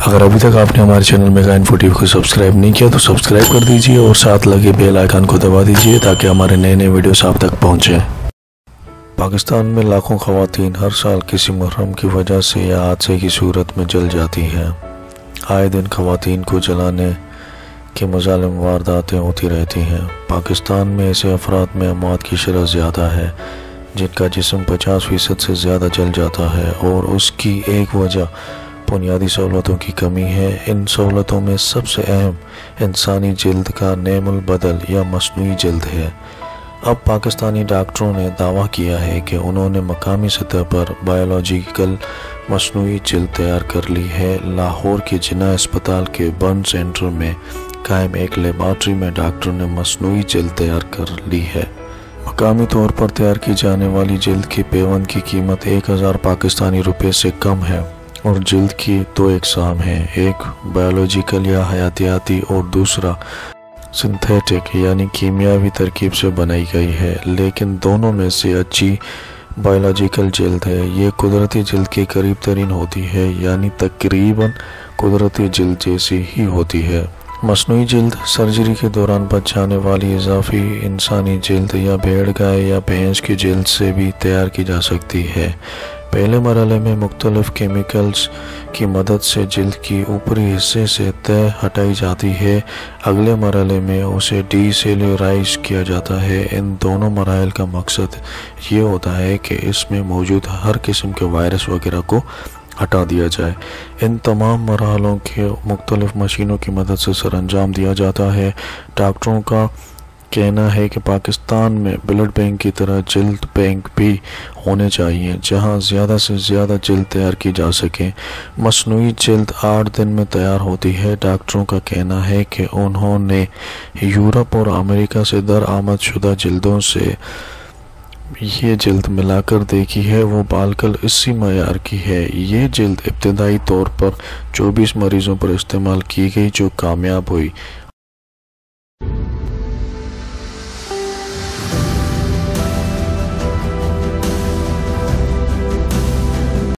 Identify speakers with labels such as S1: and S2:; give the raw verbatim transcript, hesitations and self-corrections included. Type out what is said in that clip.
S1: اگر ابھی تک آپ نے ہمارے channel mega info T V کو سبسکرائب نہیں کیا تو سبسکرائب کر دیجئے اور ساتھ لگے بیل آئیکن کو دبا دیجئے تاکہ ہمارے نئے نئے ویڈیوز آپ تک پہنچیں۔ پاکستان میں لاکھوں خواتین ہر سال کسی محرم کی وجہ سے یا حادثے کی صورت میں جل جاتی ہیں۔ آئے دن خواتین کو جلانے کے مظالم وارداتیں ہوتی رہتی ہیں۔ پاکستان میں ایسے افراد میں اموات کی شرح زیادہ ہے جن کا جسم پچاس فیصد سے زیادہ جل جاتا ہے، اور اس کی ایک وجہ بنیادی سہولتوں کی کمی ہے۔ ان سہولتوں میں سب سے اہم انسانی جلد کا نعم البدل یا مصنوعی جلد ہے۔ اب پاکستانی ڈاکٹروں نے دعویٰ کیا ہے کہ انہوں نے مقامی سطح پر بایولوجیکل مصنوعی جلد تیار کر لی ہے۔ لاہور کے جناح اسپتال کے برن سینٹر میں قائم ایک لیبارٹری میں ڈاکٹر نے مصنوعی جلد تیار کر لی ہے۔ مقامی طور پر تیار کی جانے والی جلد کی پیوند کی قیمت ایک ہزار پاکستانی روپے سے کم ہے، اور جلد کی دو اقسام ہیں، ایک بایولوجیکل یا حیاتیاتی اور دوسرا سنتھیٹک یعنی کیمیاوی ترکیب سے بنائی گئی ہے، لیکن دونوں میں سے اچھی بایولوجیکل جلد ہے۔ یہ قدرتی جلد کے قریب ترین ہوتی ہے، یعنی تقریباً قدرتی جلد جیسی ہی ہوتی ہے۔ مصنوعی جلد سرجری کے دوران بچ جانے والی اضافی انسانی جلد یا بھیڑ گائے یا بھینس کی جلد سے بھی تیار کی جا سکتی ہے۔ پہلے مرحلے میں مختلف کیمیکلز کی مدد سے جلد کی اوپری حصے سے تہ ہٹائی جاتی ہے، اگلے مرحلے میں اسے ڈی سیلولرائز کیا جاتا ہے۔ ان دونوں مراحل کا مقصد یہ ہوتا ہے کہ اس میں موجود ہر قسم کے وائرس وغیرہ کو ہٹا دیا جائے۔ ان تمام مرحلوں کے مختلف مشینوں کی مدد سے سر انجام دیا جاتا ہے۔ ڈاکٹروں کا کہنا ہے کہ پاکستان میں بلڈ بینک کی طرح جلد بینک بھی ہونے چاہیے جہاں زیادہ سے زیادہ جلد تیار کی جا سکے۔ مصنوعی جلد آٹھ دن میں تیار ہوتی ہے۔ ڈاکٹروں کا کہنا ہے کہ انہوں نے یورپ اور امریکہ سے درآمد شدہ جلدوں سے یہ جلد ملا کر دیکھی ہے، وہ بالکل اسی معیار کی ہے۔ یہ جلد ابتدائی طور پر چوبیس مریضوں پر استعمال کی گئی جو کامیاب ہوئی،